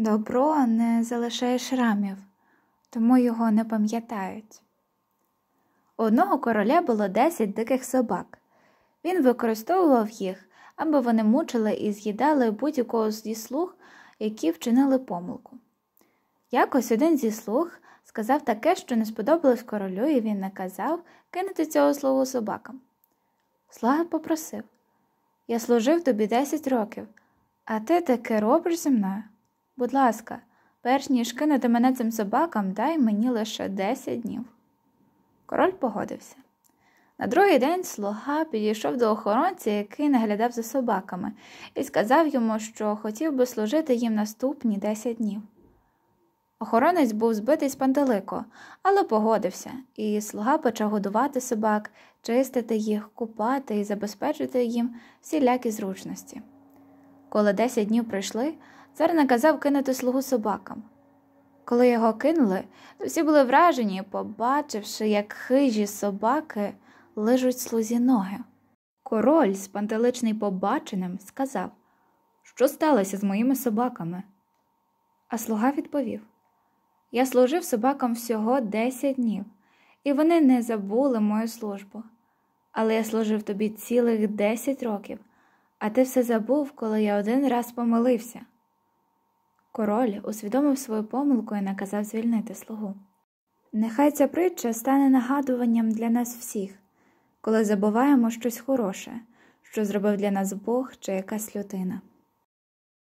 Добро не залишає шрамів, тому його не пам'ятають. У одного короля було 10 диких собак. Він використовував їх, аби вони мучили і з'їдали будь-якого зі слуг, які вчинили помилку. Якось один зі слуг сказав таке, що не сподобалось королю, і він наказав кинути цього слугу собакам. Слуга попросив: «Я служив тобі 10 років, а ти таке робиш зі мною? Будь ласка, перш ніж кинути мене цим собакам, дай мені лише 10 днів». Король погодився. На другий день слуга підійшов до охоронця, який наглядав за собаками, і сказав йому, що хотів би служити їм наступні 10 днів. Охоронець був збитий з пантелику, але погодився, і слуга почав годувати собак, чистити їх, купати і забезпечити їм всілякі зручності. Коли 10 днів пройшли, цар наказав кинути слугу собакам. Коли його кинули, то всі були вражені, побачивши, як хижі собаки лижуть слузі ноги. Король, спантеличений побаченим, сказав: «Що сталося з моїми собаками?» А слуга відповів: «Я служив собакам всього 10 днів, і вони не забули мою службу. Але я служив тобі цілих 10 років, а ти все забув, коли я один раз помилився». Король усвідомив свою помилку і наказав звільнити слугу. Нехай ця притча стане нагадуванням для нас всіх, коли забуваємо щось хороше, що зробив для нас Бог чи якась людина.